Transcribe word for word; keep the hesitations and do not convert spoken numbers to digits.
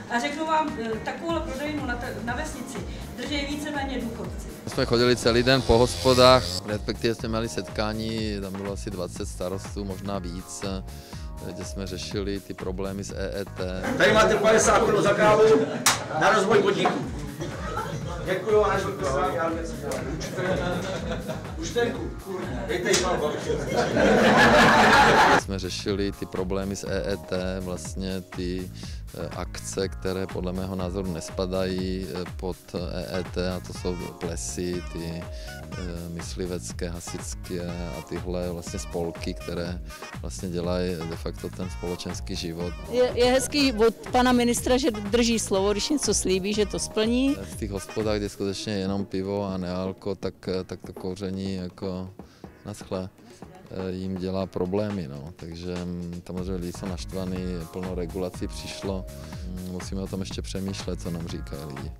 A řeknu vám, takovou prodejnu na, na vesnici drží víceméně důchodci. Jsme chodili celý den po hospodách, respektive jsme měli setkání, tam bylo asi dvacet starostů, možná víc, kde jsme řešili ty problémy s E E T. Tady máte padesát korun za kávu na rozvoj podniku. Děkuju, až Účtenku, dejte jí mám. Jsme řešili ty problémy s E E T, vlastně ty akce, které podle mého názoru nespadají pod E E T, a to jsou plesy, ty myslivecké, hasičské a tyhle vlastně spolky, které vlastně dělají de facto ten společenský život. Je, je hezký od pana ministra, že drží slovo, když něco slíbí, že to splní. V těch hospodách, kde skutečně jenom pivo a nealko, tak, tak to kouření jako naschle jim dělá problémy, no. Takže samozřejmě lidi jsou naštvaný, plno regulací přišlo, musíme o tom ještě přemýšlet, co nám říkají lidi.